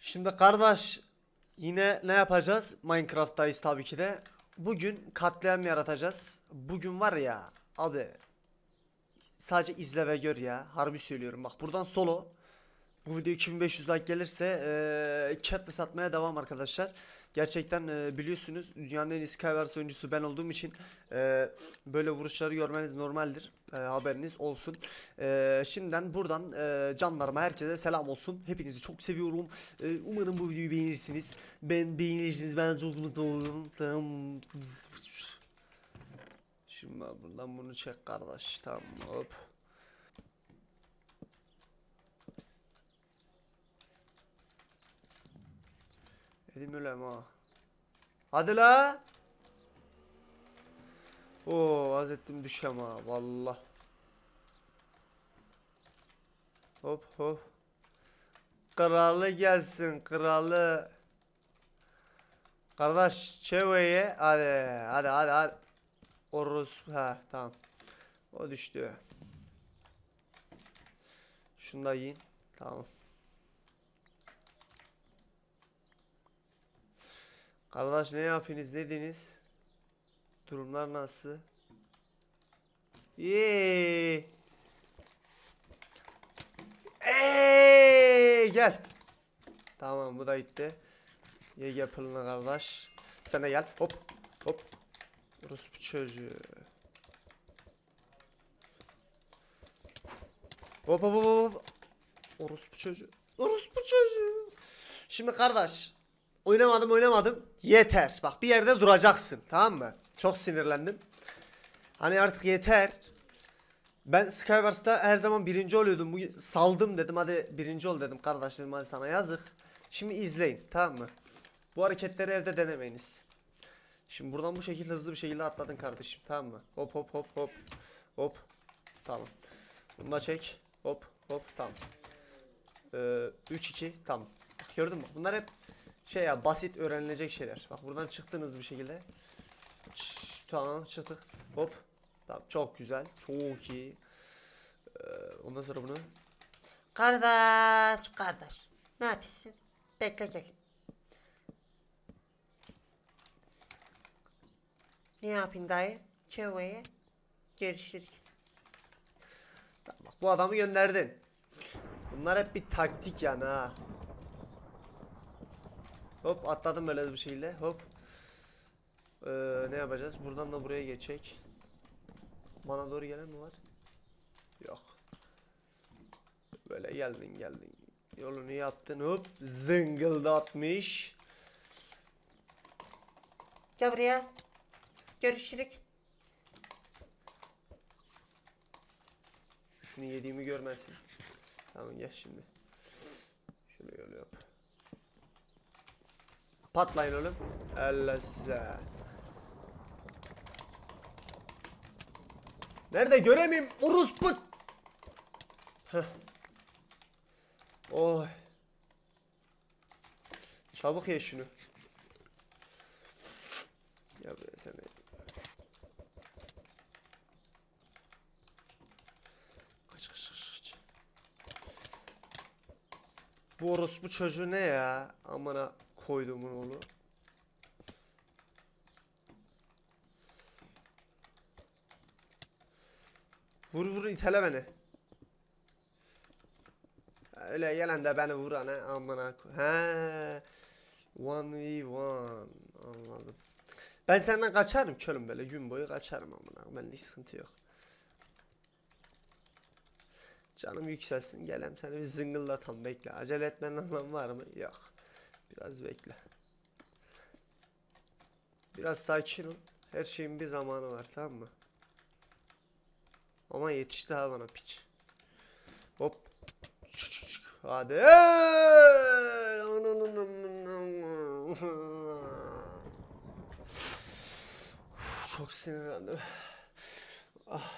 Şimdi kardeş yine ne yapacağız? Minecraft'tayız tabii ki de. Bugün katliam yaratacağız. Bugün var ya abi, sadece izle ve gör ya. Harbi söylüyorum, bak buradan solo. Bu video 2500 like gelirse Katniss atmaya devam arkadaşlar. Gerçekten biliyorsunuz dünyanın en iyi Skywars oyuncusu ben olduğum için böyle vuruşları görmeniz normaldir. Haberiniz olsun. Şimdiden buradan canlarıma herkese selam olsun. Hepinizi çok seviyorum. Umarım bu videoyu beğenirsiniz. Beğenirsiniz, ben çok mutlu olurum. Tamam. Şimdi buradan bunu çek kardeş. Tamam, hop. Elim öyle ha. Hadi la. Oo, az ettim düşem ha vallah. Hop hop. Kralı gelsin, kralı. Kardeş çeveye hadi hadi. Orus ha tamam. O düştü. Şunu da yiyin. Tamam. Kardeş ne yapıyorsunuz, dediniz? Durumlar nasıl? Yeee. Gel. Tamam, bu da gitti. Ye yapılına kardeş. Sen de gel. Hop hop. Orospu çocuğu. Hop hop hop. Orospu çocuğu. Orospu çocuğu. Şimdi kardeş, oynamadım. Yeter. Bak bir yerde duracaksın. Tamam mı? Çok sinirlendim. Hani artık yeter. Ben Skywars'ta her zaman birinci oluyordum. Bugün saldım, dedim hadi birinci ol dedim kardeşlerim, hadi sana yazık. Şimdi izleyin, tamam mı? Bu hareketleri evde denemeyiniz. Şimdi buradan bu şekilde hızlı bir şekilde atladın kardeşim, tamam mı? Hop hop hop hop. Hop. Tamam. Bunu da çek. Hop hop tamam. 3-2 tamam. Bak, gördün mü? Bunlar hep şey ya, basit öğrenilecek şeyler. Bak buradan çıktın hızlı bir şekilde. Tamam, çıktık. Hop. Tamam, çok güzel. Çok iyi. Ondan sonra bunu. Kardeş. Ne yapıyorsun? Bekle gel. Ne yapayım dayı? Çeveye. Görüşürüz. Tamam, bak bu adamı gönderdin. Bunlar hep bir taktik yani ha. Hop atladım böyle bir şekilde. Hop. Ne yapacağız? Buradan da buraya geçecek. Bana doğru gelen mi var? Yok. Böyle geldin. Yolunu yaptın, hop. Zıngıldatmış. Gel buraya. Görüşürük. Şunu yediğimi görmesin. Tamam, gel şimdi. Şöyle yol yap. Patlayın oğlum. Allah size. Nerede, göremeyim orospu. Heh. Oy. Çabuk ye şunu. Ya be sen. Kaç. Bu orospu çocuğu ne ya? Amına koyduğumun oğlu. Vur itele beni. Öyle gelen de beni vuran he, amına koy. He. 1v1 anladım. Ben senden kaçarım körüm, böyle gün boyu kaçarım amına. Bende hiç sıkıntı yok. Canım yükselsin, gelem seni bir zıngıllatam, bekle. Acele etmenin anlamı var mı? Yok. Biraz bekle. Biraz sakin ol. Her şeyin bir zamanı var, tamam mı? Ama yetişti ha bana piç. Hop. Hadi. Çok sinirlendim. Ah.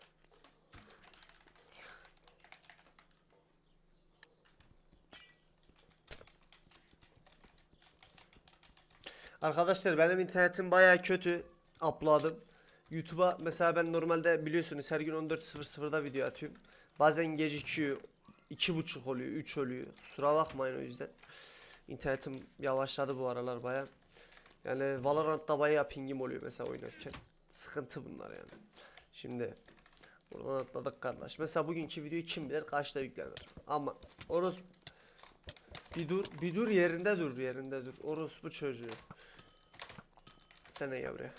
Arkadaşlar benim internetim baya kötü. Upload'ım. YouTube'a mesela ben normalde biliyorsunuz her gün 14.00'da video atıyorum. Bazen gecikiyor. 2.30 oluyor, 3 oluyor. Kusura bakmayın o yüzden. İnternetim yavaşladı bu aralar baya. Yani Valorant'ta bayağı pingim oluyor mesela oynarken. Sıkıntı bunlar yani. Şimdi buradan atladık kardeş. Mesela bugünkü videoyu kim bilir kaçta yüklenir. Ama orospu bir dur yerinde dur. Orospu çocuğu. Sen de gel buraya.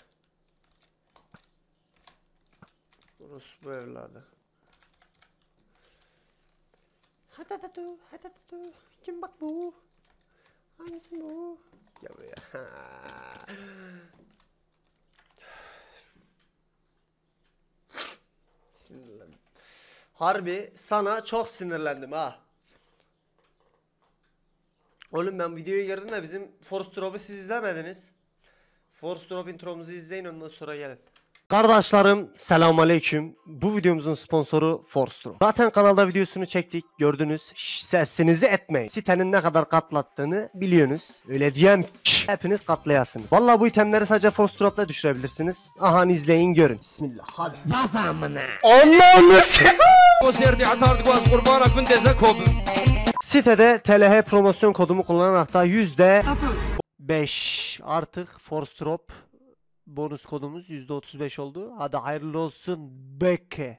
Orospu evladı. Hadi. Kim bak bu? Hangisi bu? Gel buraya. Sinirlendim. Harbi sana çok sinirlendim ha. Oğlum ben videoya girdim de bizim Force Drop'u siz izlemediniz. Force Drop intromuzu izleyin ondan sonra gelin. Kardeşlerim selamünaleyküm. Bu videomuzun sponsoru Force Drop. Zaten kanalda videosunu çektik gördünüz. Sesinizi etmeyin. Sitenin ne kadar katlattığını biliyorsunuz. Öyle diyem ki hepiniz katlayasınız. Vallahi bu itemleri sadece Force Drop'la düşürebilirsiniz. Aha izleyin görün. Bismillah hadi. Bazamına. Allah'ım. Sitede TLH promosyon kodumu kullanarak da %5 artık Force Drop bonus kodumuz %35 oldu. Hadi hayırlı olsun Beke.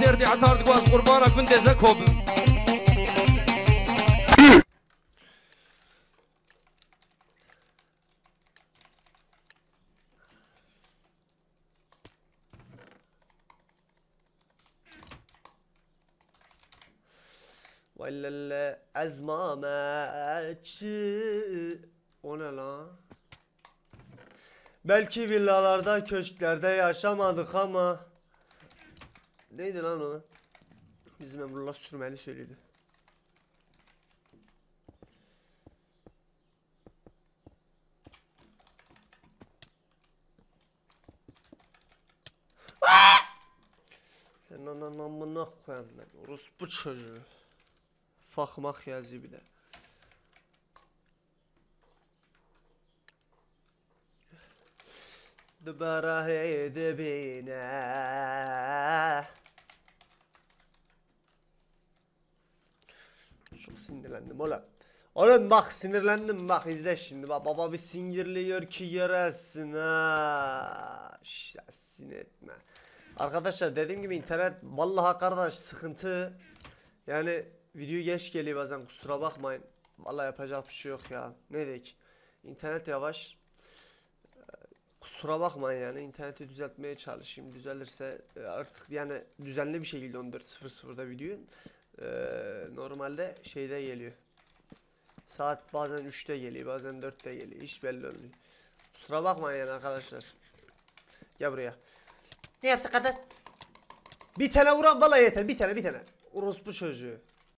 Vallelle ezmametçi. O ne lan? Belki villalarda, köşklerde yaşamadık ama neydi lan o? Bizim Emrullah Sürmeli söyledi. Sen onun amına koyayım ben. Orospu çocuğu. Fakmak yazı bir de. Dubara hedebine. Çok sinirlendim oğlum. Oğlum bak sinirlendim bak izle şimdi bak baba bir singirliyor ki göresin ha. Sinir etme. Arkadaşlar dediğim gibi internet vallahi kardeş sıkıntı. Yani video geç geliyor bazen kusura bakmayın. Vallahi yapacak bir şey yok ya. Ne diyek? İnternet yavaş. Kusura bakmayın yani interneti düzeltmeye çalışayım. Düzelirse artık yani düzenli bir şekilde 14.00'da video. Normalde şeyde geliyor. Saat bazen 3'te geliyor, bazen 4'te geliyor. Hiç belli olmuyor. Kusura bakmayın yani arkadaşlar. Gel buraya. Ne yapsak kadar? Bir tane vuran vallahi yeter. Bir tane. Orospu çocuğu.